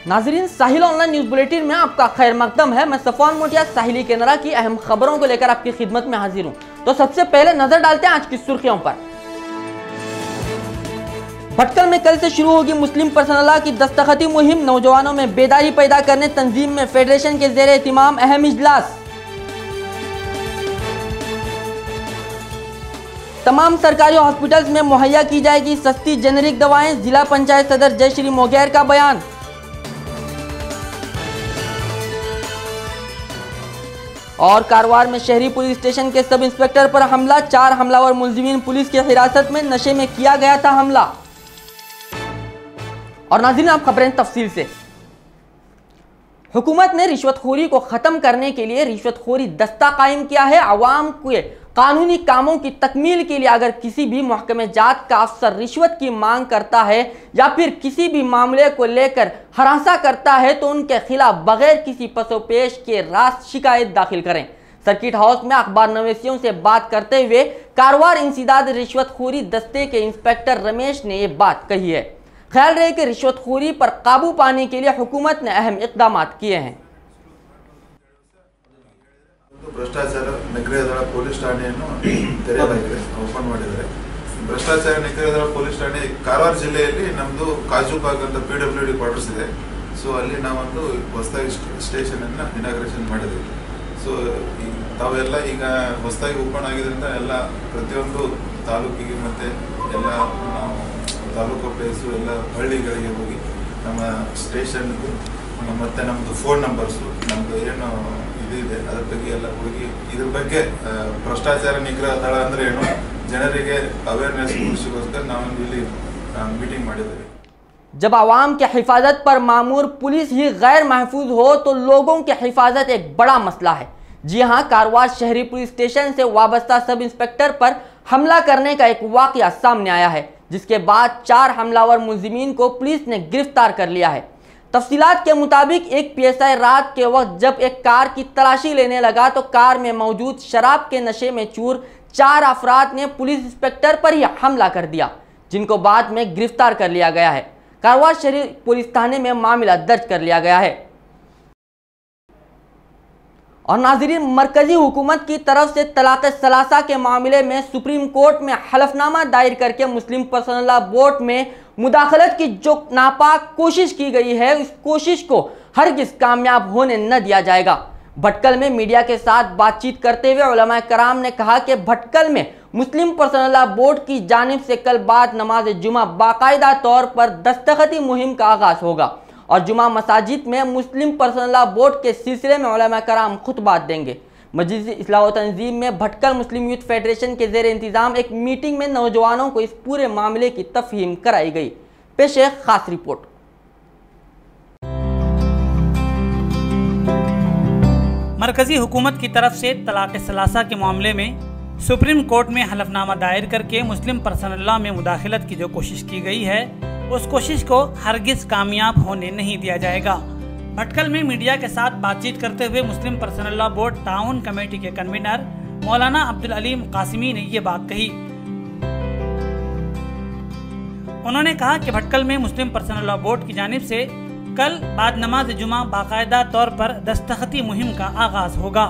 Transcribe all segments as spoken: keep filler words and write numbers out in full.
नाजरीन, साहिल online news bulletin में आपका खैर मकदम है। मैं सफवान मोटिया साहिली केनरा की अहम खबरों को लेकर आपकी खिदमत में हाजिर हूं। तो सबसे पहले नजर डालते हैं आज की सुर्खियों पर। भटकल में कल से शुरू होगी मुस्लिम पर्सनल लॉ की दस्तखती मुहिम। नौजवानों में बेदारी पैदा करने तंजीम में फेडरेशन के जेर एहतिमाम अहम इजलास। तमाम सरकारी हॉस्पिटल्स में मुहैया की जाएगी सस्ती जेनेरिक दवाएं। जिला पंचायत सदर जयश्री मोगैर का बयान। और कारवार में शहरी पुलिस स्टेशन के सब इंस्पेक्टर पर हमला। चार हमलावर मुलजिमीन पुलिस की हिरासत में। नशे में किया गया था हमला। और नाज़रीन, आप खबरें तफसील से। हुकूमत ने रिश्वतखोरी को खत्म करने के लिए रिश्वतखोरी दस्ता कायम किया है। अवाम के कानूनी कामों की तकमील के लिए अगर किसी भी महकमे जात का अफसर रिश्वत की मांग करता है या फिर किसी भी मामले को लेकर हरासा करता है तो उनके खिलाफ बगैर किसी पसोपेश के रास्त शिकायत दाखिल करें। सर्किट हाउस में अखबार नवीसियों से बात करते हुए कारवार इंसदाद रिश्वतखोरी दस्ते के इंस्पेक्टर रमेश ने ये बात कही है। ख्याल रहे कि रिश्वतखोरी पर काबू पाने के लिए हुकूमत ने अहम इकदाम किए हैं। ಭ್ರಷ್ಟಾಚಾರ ನಿಗ್ರಹ ದಳ ಪೊಲೀಸ್ ಠಾಣೆಯನ್ನು ತೆರೆಯಲಾಗಿದೆ, ಓಪನ್ ಮಾಡಿದ್ದಾರೆ। ಭ್ರಷ್ಟಾಚಾರ ನಿಗ್ರಹ ದಳ ಪೊಲೀಸ್ ಠಾಣೆ ಕಾರವಾರ ಜಿಲ್ಲೆಯಲ್ಲಿ ನಮ್ಮದು ಕಾಜುಬಾಗ್ ಅಂತ ಪಿ ಡಬ್ಲ್ಯೂ ಡಿ ಕ್ವಾರ್ಟರ್ಸ್ ಇದೆ। ಸೊ ಅಲ್ಲಿ ನಾವೊಂದು ಹೊಸದಾಗಿ ಸ್ಟೇಷನ್ ಅನ್ನು ಇನಾಗ್ರೇಷನ್ ಮಾಡಿದ್ವಿ। ಸೊ ತಾವೆಲ್ಲ ಈಗ ಹೊಸದಾಗಿ ಓಪನ್ ಆಗಿದ್ದರಿಂದ ಎಲ್ಲ ಪ್ರತಿಯೊಂದು ತಾಲೂಕಿಗೆ ಮತ್ತು ಎಲ್ಲ ನಾವು ತಾಲೂಕು ಪ್ಲೇಸು ಎಲ್ಲ ಹಳ್ಳಿಗಳಿಗೆ ಹೋಗಿ ನಮ್ಮ ಸ್ಟೇಷನ್ಗೂ ಮತ್ತು ನಮ್ಮದು ಫೋನ್ ನಂಬರ್ಸು ನಮ್ಮದು ಏನು ಇದೆ ಅದರ ಬಗ್ಗೆ ಎಲ್ಲ ಹೋಗಿ ಇದ್ರ ಬಗ್ಗೆ ಭ್ರಷ್ಟಾಚಾರ ನಿಗ್ರಹ ದಳ ಅಂದ್ರೆ ಏನು ಜನರಿಗೆ ಅವೇರ್ನೆಸ್ ಮೂಡಿಸೋಸ್ಕರ ನಾವು ಇಲ್ಲಿ मीटिंग ಮಾಡಿದ್ದೇವೆ। जब आवाम के हिफाजत पर मामूर पुलिस ही गैर महफूज हो तो लोगों की हिफाजत एक बड़ा मसला है। जी हाँ, कारवार शहरी पुलिस स्टेशन से वाबस्ता सब इंस्पेक्टर पर हमला करने का एक वाकया सामने आया है, जिसके बाद चार हमलावर मुलजिमीन को पुलिस ने गिरफ्तार कर लिया है। तफसीलात के मुताबिक एक पीएसआई रात के वक्त जब एक कार की तलाशी लेने लगा तो कार में मौजूद शराब के नशे में चूर चार अफराद ने पुलिस इंस्पेक्टर पर ही हमला कर दिया, जिनको बाद में गिरफ्तार कर लिया गया है। कारवार शहरी पुलिस थाने में मामला दर्ज कर लिया गया है। और नाज़रीन, मरकजी हुकूमत की तरफ से तलाक़ सलासा के मामले में सुप्रीम कोर्ट में हलफनामा दायर करके मुस्लिम पर्सनल लॉ बोर्ड में मुदाखलत की जो नापाक कोशिश की गई है, इस कोशिश को हरगिज़ कामयाब होने न दिया जाएगा। भटकल में मीडिया के साथ बातचीत करते हुए उलमा कराम ने कहा कि भटकल में मुस्लिम पर्सनल लॉ बोर्ड की जानिब से कल बाद नमाज जुमा बाकायदा तौर पर दस्तखती मुहिम का आगाज़ होगा और जुमा मसाजिद में मुस्लिम पर्सनल लॉ बोर्ड के सिलसिले में उलमा कराम खुतबात देंगे। मजलिस इस्लाह व तंजीम में भटकल मुस्लिम यूथ फेडरेशन के जेर इंतज़ाम एक मीटिंग में नौजवानों को इस पूरे मामले की तफहीम कराई गई। पेश है खास रिपोर्ट। मरकजी हुकूमत की तरफ से तलाक़ सलासा के मामले में सुप्रीम कोर्ट में हलफनामा दायर करके मुस्लिम पर्सनल लॉ में मुदाखलत की जो कोशिश की गई है, उस कोशिश को हरगिज़ कामयाब होने नहीं दिया जाएगा। भटकल में मीडिया के साथ बातचीत करते हुए मुस्लिम पर्सनल लॉ बोर्ड ताउन कमेटी के कन्वीनर मौलाना अब्दुल अलीम कासिमी ने ये बात कही। उन्होंने कहा कि भटकल में मुस्लिम पर्सनल लॉ बोर्ड की जानिब से कल बाद नमाज जुमा बाकायदा तौर पर दस्तखती मुहिम का आगाज होगा।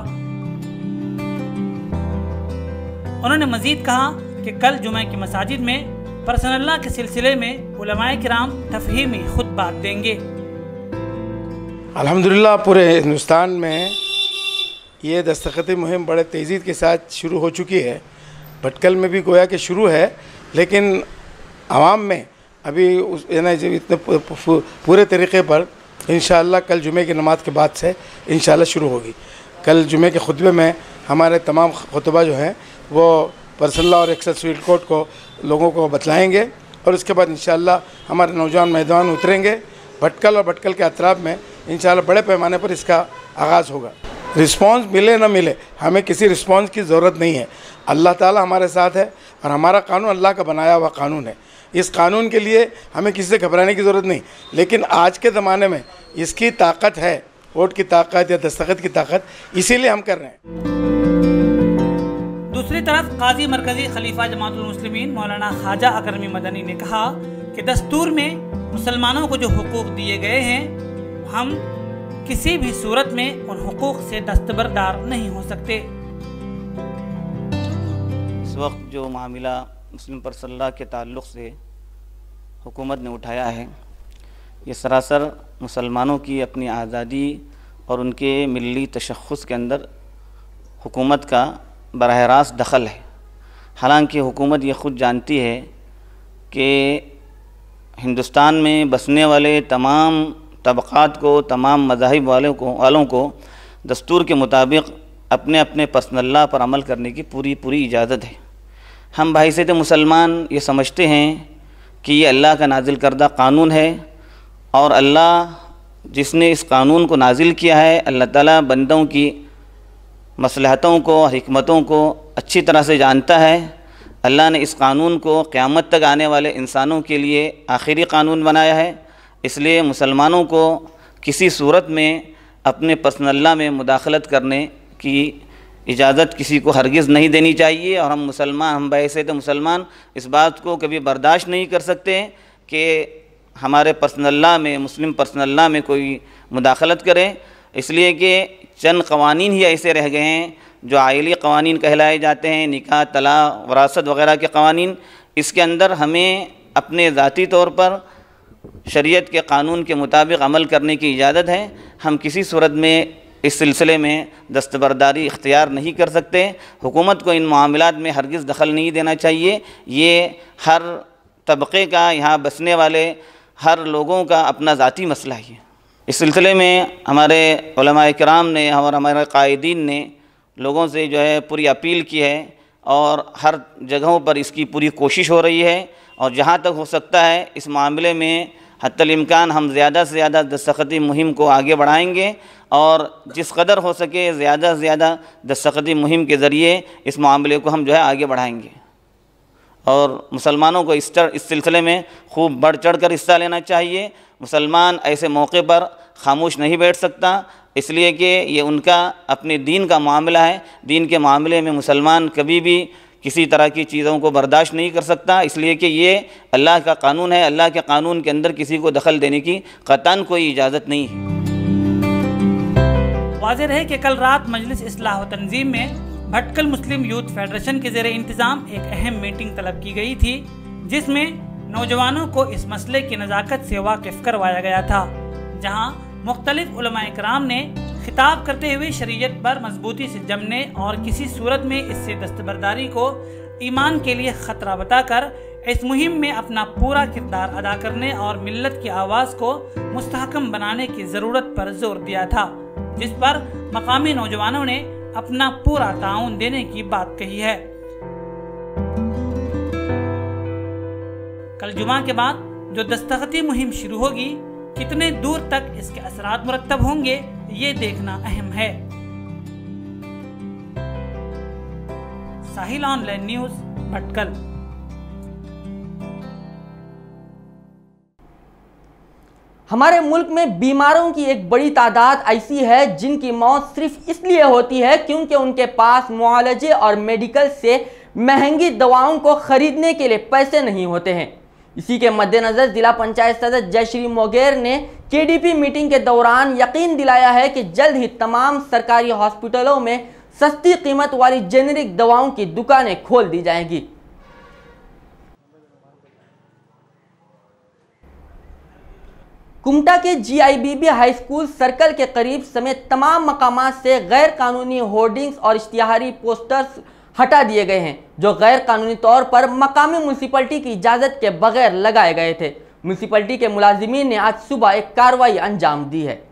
उन्होंने मजीद कहा कि कल जुमा की मसाजिद में पर्सनल लॉ के सिलसिले में उलमाए किराम तफहीमी खुतबात देंगे। अल्हम्दुलिल्लाह पूरे हिंदुस्तान में ये दस्तखती मुहिम बड़े तेज़ी के साथ शुरू हो चुकी है। भटकल में भी गोया कि शुरू है, लेकिन आवाम में अभी उस इतने पूरे तरीक़े पर इंशाअल्लाह कल जुमे की नमाज के बाद से इंशाअल्लाह शुरू होगी। कल जुमे के खुतबे में हमारे तमाम खुतबा जो हैं वो पर्सनल लॉ और एक्सेस सिविल कोड को लोगों को बतलाएँगे और उसके बाद इंशाअल्लाह हमारे नौजवान मैदान उतरेंगे। भटकल और भटकल के अतराफ में इंशाअल्लाह बड़े पैमाने पर इसका आगाज़ होगा। रिस्पांस मिले न मिले, हमें किसी रिस्पांस की ज़रूरत नहीं है। अल्लाह ताला हमारे साथ है और हमारा कानून अल्लाह का बनाया हुआ कानून है। इस कानून के लिए हमें किसी से घबराने की ज़रूरत नहीं, लेकिन आज के ज़माने में इसकी ताकत है, वोट की ताकत या दस्तखत की ताकत, इसीलिए हम कर रहे हैं। दूसरी तरफ काजी मरकजी खलीफा जमातुल मुस्लिमीन मौलाना ख्वाजा अकरमी मदनी ने कहा कि दस्तूर में मुसलमानों को जो हुकूक दिए गए हैं हम किसी भी सूरत में उन हुकूक से दस्तबरदार नहीं हो सकते। इस वक्त जो मामला मुस्लिम पर्सनल के ताल्लुक़ से हुकूमत ने उठाया है, ये सरासर मुसलमानों की अपनी आज़ादी और उनके मिली तशख़्ख़ुस के अंदर हुकूमत का बराह रास्त दखल है। हालांकि हुकूमत ये ख़ुद जानती है कि हिंदुस्तान में बसने वाले तमाम तबक़ात को, तमाम मज़ाहिब वालों को वालों को दस्तूर के मुताबिक अपने अपने पर्सनल लॉ पर अमल करने की पूरी पूरी इजाज़त है। हम बहैसियत मुसलमान ये समझते हैं कि ये अल्लाह का नाजिल करदा कानून है और अल्लाह जिसने इस कानून को नाजिल किया है, अल्लाह ताला बंदों की मसलहतों को और हिकमतों को अच्छी तरह से जानता है। अल्लाह ने इस कानून को क़यामत तक आने वाले इंसानों के लिए आखिरी कानून बनाया है। इसलिए मुसलमानों को किसी सूरत में अपने पर्सनल लॉ में मुदाखलत करने की इजाज़त किसी को हरगिज़ नहीं देनी चाहिए। और हम मुसलमान हम बहैसियत मुसलमान इस बात को कभी बर्दाश्त नहीं कर सकते कि हमारे पर्सनल लॉ में, मुस्लिम पर्सनल लॉ में कोई मुदाखलत करे। इसलिए कि चंद कवानीन ही ऐसे रह गए हैं जो आइली कवानीन कहलाए जाते हैं, निकाह, तलाक़, वरासत वग़ैरह के कवानीन। इसके अंदर हमें अपने ज़ाती तौर पर शरीयत के कानून के मुताबिक अमल करने की इजाज़त है। हम किसी सूरत में इस सिलसिले में दस्तबरदारी इख्तियार नहीं कर सकते। हुकूमत को इन मामलात में हरगिज़ दखल नहीं देना चाहिए। ये हर तबक़े का, यहाँ बसने वाले हर लोगों का अपना ज़ाती मसला है। इस सिलसिले में हमारे उलमाए किराम ने और हमारे कायदीन ने लोगों से जो है पूरी अपील की है और हर जगहों पर इसकी पूरी कोशिश हो रही है। और जहाँ तक हो सकता है इस मामले में हत्तल इम्कान हम ज़्यादा से ज़्यादा दस्तखती मुहिम को आगे बढ़ाएंगे और जिस कदर हो सके ज़्यादा से ज़्यादा दस्तखती मुहिम के ज़रिए इस मामले को हम जो है आगे बढ़ाएंगे। और मुसलमानों को इस इस सिलसिले में खूब बढ़ चढ़ कर हिस्सा लेना चाहिए। मुसलमान ऐसे मौके पर खामोश नहीं बैठ सकता, इसलिए कि ये उनका अपने दीन का मामला है। दीन के मामले में मुसलमान कभी भी किसी तरह की चीज़ों को बर्दाश्त नहीं कर सकता, इसलिए कि ये अल्लाह का कानून है। अल्लाह के कानून के अंदर किसी को दखल देने की कतन कोई इजाज़त नहीं है। वाज़ेह है कि कल रात मजलिस इस्लाह व तंजीम में भटकल मुस्लिम यूथ फेडरेशन के ज़ेरे इंतज़ाम एक अहम मीटिंग तलब की गई थी, जिसमें नौजवानों को इस मसले की नज़ाकत से वाकिफ़ करवाया गया था। जहां मुख्तलिफ उलमाए किराम ने खिताब करते हुए शरीयत पर मजबूती से जमने और किसी सूरत में इससे दस्तबरदारी को ईमान के लिए ख़तरा बताकर इस मुहिम में अपना पूरा किरदार अदा करने और मिल्लत की आवाज़ को मुस्तहकम बनाने की ज़रूरत पर जोर दिया था, जिस पर मकामी नौजवानों ने अपना पूरा ताउन देने की बात कही है। कल जुमा के बाद जो दस्तखती मुहिम शुरू होगी, कितने दूर तक इसके असरात मुरत्तब होंगे ये देखना अहम है। Sahil online news, Bhatkal. हमारे मुल्क में बीमारों की एक बड़ी तादाद ऐसी है जिनकी मौत सिर्फ इसलिए होती है क्योंकि उनके पास मुआलजे और मेडिकल से महंगी दवाओं को खरीदने के लिए पैसे नहीं होते हैं। इसी के मद्देनज़र जिला पंचायत सदस्य जयश्री मोगेर ने केडीपी मीटिंग के दौरान यकीन दिलाया है कि जल्द ही तमाम सरकारी हॉस्पिटलों में सस्ती कीमत वाली जेनेरिक दवाओं की दुकानें खोल दी जाएंगी। कुमटा के जीआईबीबी हाई स्कूल सर्कल के करीब समेत तमाम मकामात से गैर कानूनी होर्डिंग्स और इश्तिहारी पोस्टर्स हटा दिए गए हैं, जो गैर कानूनी तौर पर मकामी म्यूनसिपलिटी की इजाज़त के बगैर लगाए गए थे। म्यूनसिपलिटी के मुलाजिमीन ने आज सुबह एक कार्रवाई अंजाम दी है।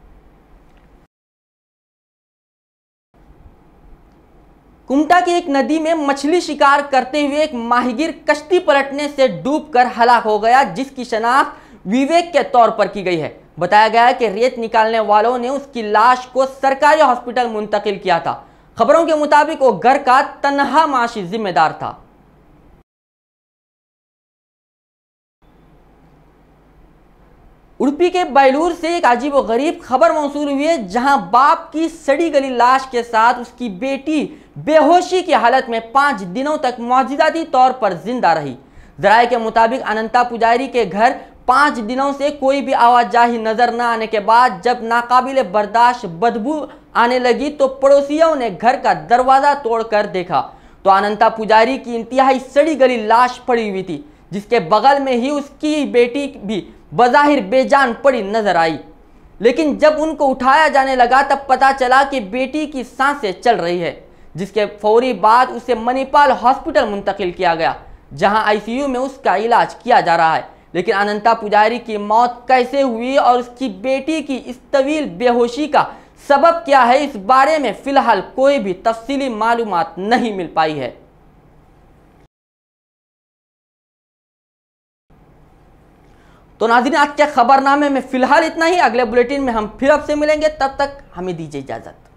कुमटा की एक नदी में मछली शिकार करते हुए एक माहीगीर कश्ती पलटने से डूबकर हलाक हो गया, जिसकी शनाख्त विवेक के तौर पर की गई है। बताया गया है कि रेत निकालने वालों ने उसकी लाश को सरकारी हॉस्पिटल मुंतकिल किया था। खबरों के मुताबिक वो घर का तन्हा माशी जिम्मेदार था। उडुपी के बैलूर से एक अजीब व गरीब खबर मौसूल हुई है, जहां बाप की सड़ी गली लाश के साथ उसकी बेटी बेहोशी की हालत में पांच दिनों तक मौजूदाती तौर पर जिंदा रही। जराये के मुताबिक अनंता पुजारी के घर पाँच दिनों से कोई भी आवाजाही नजर न आने के बाद जब नाकाबिले बर्दाश्त बदबू आने लगी तो पड़ोसियों ने घर का दरवाजा तोड़कर देखा तो अनंता पुजारी की इंतहाई सड़ी गली लाश पड़ी हुई थी, जिसके बगल में ही उसकी बेटी भी बज़ाहिर बेजान पड़ी नजर आई। लेकिन जब उनको उठाया जाने लगा तब पता चला कि बेटी की सांसें चल रही है, जिसके फौरी बाद उसे मणिपाल हॉस्पिटल मुंतकिल किया गया, जहां आईसीयू में उसका इलाज किया जा रहा है। लेकिन अनंता पुजारी की मौत कैसे हुई और उसकी बेटी की इस तवील बेहोशी का सबब क्या है, इस बारे में फिलहाल कोई भी तफसीली मालूमात नहीं मिल पाई है। तो नाज़रीन, आज के खबरनामे में फिलहाल इतना ही। अगले बुलेटिन में हम फिर आपसे मिलेंगे, तब तक हमें दीजिए इजाजत।